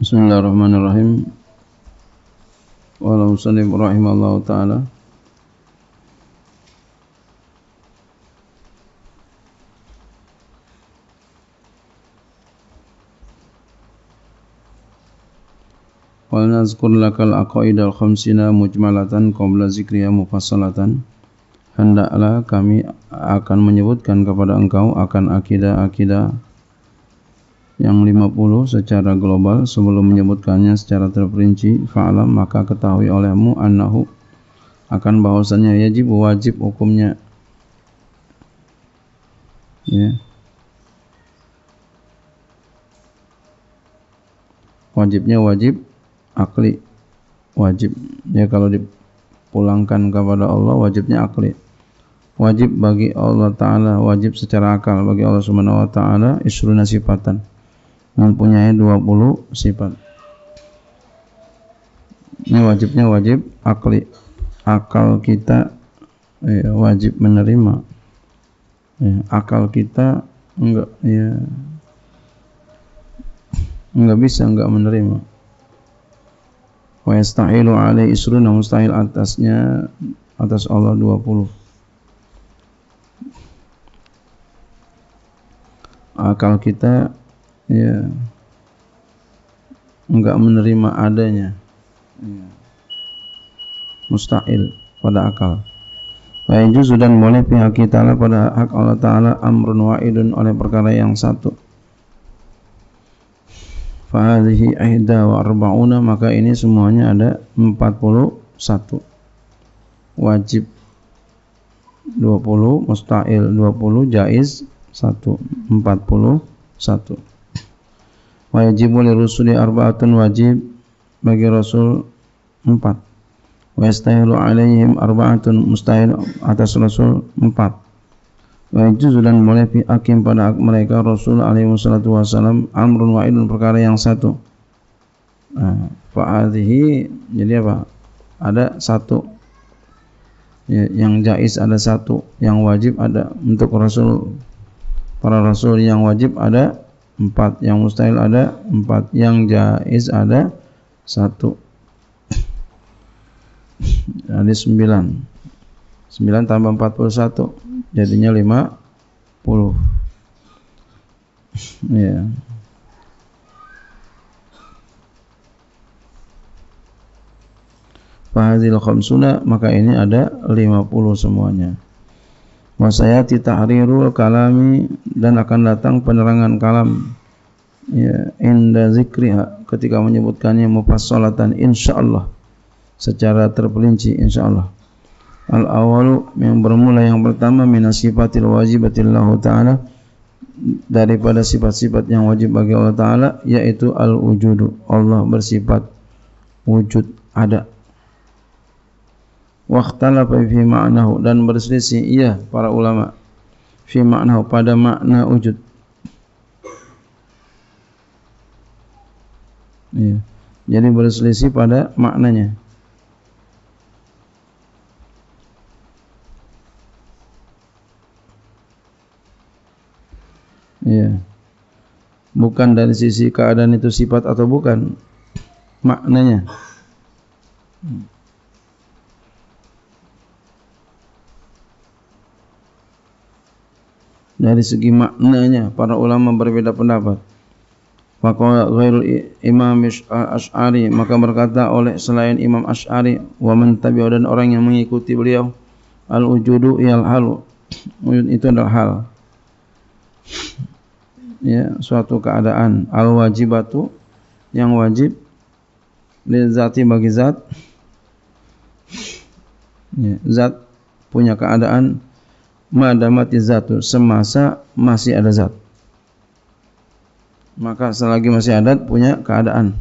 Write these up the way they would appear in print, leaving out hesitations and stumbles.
Bismillahirrahmanirrahim. Wa musannif rahimallahu taala. Wa nazkur lakal aqaidal khamsina mujmalatan qabla zikriya mufassalatan. Hendaklah kami akan menyebutkan kepada engkau akan akidah-akidah yang 50 secara global sebelum menyebutkannya secara terperinci. Fa'alam, maka ketahui olehmu annahu akan bahwasannya wajib hukumnya, ya, wajibnya wajib akli, wajib ya, kalau dipulangkan kepada Allah wajibnya akli. Wajib bagi Allah Ta'ala, wajib secara akal bagi Allah Subhanahu wa Ta'ala isruna sifatan, mempunyai 20 sifat. Ini wajibnya wajib akli, akal kita wajib menerima, akal kita enggak bisa enggak menerima. Wa yastahilu alaihi isruna, mustahil atasnya, atas Allah 20. Akal kita ya enggak menerima adanya, mustahil pada akal. Wa yajuzu, dan boleh pihak kita lah pada hak Allah Ta'ala amrun wa'idun, oleh perkara yang satu. Fa hadhihi ihda wa arba'una, maka ini semuanya ada 41. Wajib 20, mustahil 20, jaiz 1, 41. Wajibu lirusuli arba'atun, wajib bagi Rasul 4. Wa yastahilu alaihim arba'atun, mustahil atas Rasul 4. Wa yajuzu, dan boleh fi hakim pada mereka Rasul alaihi wassalatu wassalam amrun wa'idun, perkara yang satu. Fa'adhihi, jadi apa? Ada satu ya, yang jaiz ada satu, yang wajib ada untuk Rasul, para Rasul yang wajib ada 4, yang mustahil ada 4, yang jaiz ada 1. Jadi 9 tambah 41 jadinya 50. Ya. Fahadil khamsuna, maka ini ada 50 semuanya. Wasayati tahrirul kalami, dan akan datang penerangan kalam ya, inda zikriha, ketika menyebutkannya mufassalatan, insyaallah secara terperinci, insyaallah. Al awalu, yang bermula yang pertama, minasifatil wajibatillahu ta'ala, daripada sifat-sifat yang wajib bagi Allah Ta'ala, yaitu al wujudu, Allah bersifat wujud, ada. Wakhtalafa fi ma'nahu, dan berselisih para ulama fi ma'nahu, pada makna wujud. Ya. Jadi berselisih pada maknanya. Ya. Bukan dari sisi keadaan itu sifat atau bukan, maknanya. Dari segi maknanya para ulama berbeda pendapat. Faqala ghairul Imam Asy'ari, maka berkata oleh selain Imam Asy'ari, wa man tabi'a, dan orang yang mengikuti beliau, al wujudu iyal halu, wujud itu adalah hal, ya, suatu keadaan. Al wajibatu, yang wajib, lil zati, bagi zat, ya, zat punya keadaan, madamati zatu, semasa masih ada zat, maka selagi masih ada punya keadaan.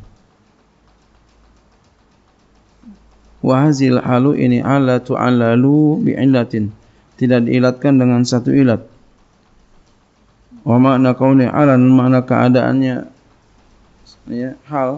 Wa hazil halu, ini ala tu'allalu bi'illatin, tidak diilatkan dengan satu ilat. Wa makna kauni alan, makna keadaannya ya, hal.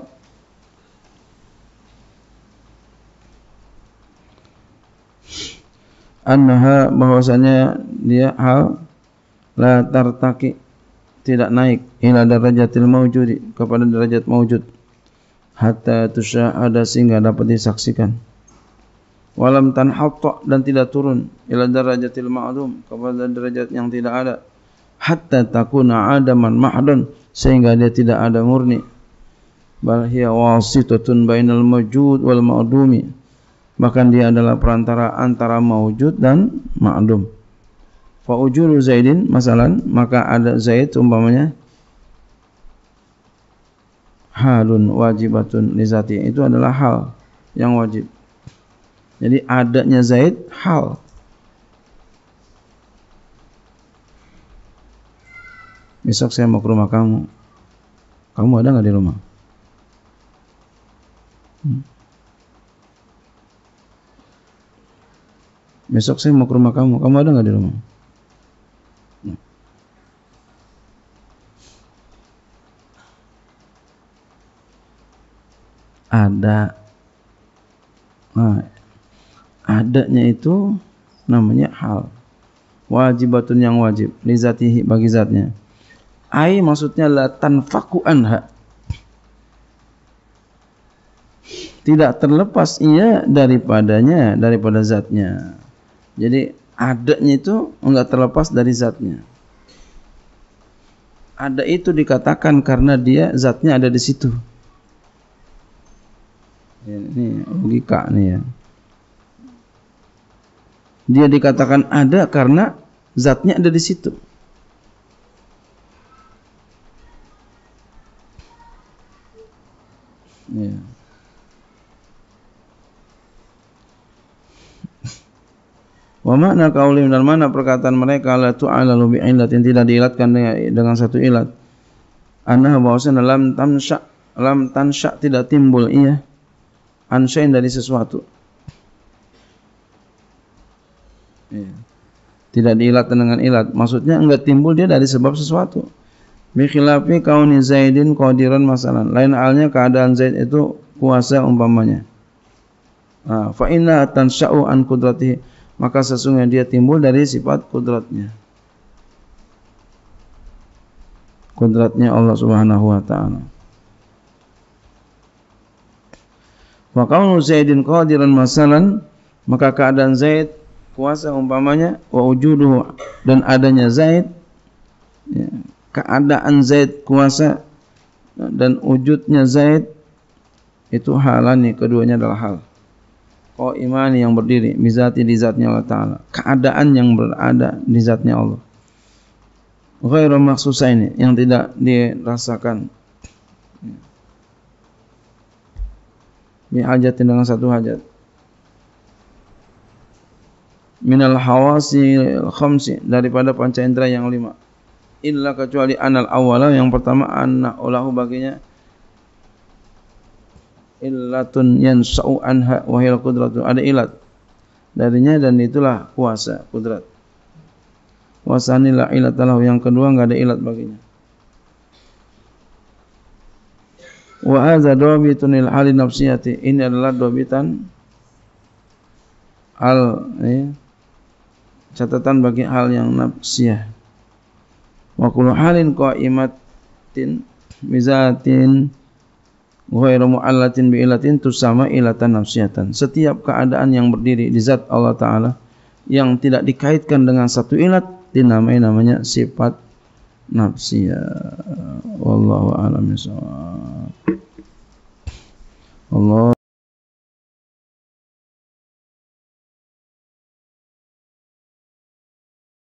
Annaha, bahwasanya dia hal, la tartaqi, tidak naik, ila darajatil mawjudi, kepada derajat mawjud. hatta tusyahada sehingga dapat disaksikan. Walam tanhatta dan tidak turun ila darajatil ma'dum kepada derajat yang tidak ada, hatta takuna adaman mahdan sehingga dia tidak ada murni. Bal hiya wasitatun bainal mawjud wal ma'dumi, bahkan dia adalah perantara antara mawjud dan ma'dum. Fa ujuru Zaidin masalan, maka ada Zaid umpamanya halun wajibatun li zati, itu adalah hal yang wajib. Jadi adanya Zaid hal. Besok saya mau ke rumah kamu. Kamu ada nggak di rumah? Besok saya mau ke rumah kamu. Kamu ada nggak di rumah? Ada. Nah, adanya itu namanya hal. Wajibatun yang wajib, li zatihi bagi zatnya. Ai maksudnya la tanfaku anha, tidak terlepas ia daripadanya, daripada zatnya. Jadi adanya itu enggak terlepas dari zatnya. Ada itu dikatakan karena dia zatnya ada di situ. Ini logika nih ya. Dia dikatakan ada karena zatnya ada di situ. Ya. Wa makna qaulihim, dan mana perkataan mereka la tu'alalu bi'illatin, tidak diilatkan dengan satu ilat. Anna bahwasana lam tansya tidak timbul ia ansyain dari sesuatu. Ya. Tidak diilatkan dengan ilat, maksudnya enggak timbul dia dari sebab sesuatu. Bi khilafi kauni Zaidin qadiran masalan, lain halnya keadaan Zaid itu kuasa umpamanya. Fa inna tansya'u an qudratihi, maka sesungguhnya dia timbul dari sifat kudratnya. Kudratnya Allah Subhanahu wa taala. Wa kaunu Zaidin qadiran masalan, maka keadaan Zaid kuasa umpamanya, wa wujuduhu, dan adanya Zaid, ya, keadaan Zaid kuasa dan wujudnya Zaid itu halani, keduanya adalah hal. Qaimani yang berdiri, bizati di zatnya Allah Ta'ala, keadaan yang berada di zatnya Allah. Ghairu makhsusaini, yang tidak dirasakan. Bihajatin, dengan satu hajat. Minal hawasi khamsi, daripada panca indera yang 5. Illa kecuali anal awala, yang pertama, anna ulahu baginya illatun yansa'u anha wahil qudratu, ada ilat darinya dan itulah kuasa kudrat. Wasani la ilatalahu, yang kedua enggak ada ilat baginya. Wa hadza dhabitun lil hali nafsiyati, ini adalah dhabitan catatan bagi hal yang nafsiyah. Wa kullu halin qaimatin bizatin ghairu mu'allatin bi ilatin tusama ilatan nafsiyatan. Setiap keadaan yang berdiri di zat Allah Ta'ala yang tidak dikaitkan dengan satu ilat dinamai namanya sifat nafsiyah. Wallahu a'lam bishawab. Allah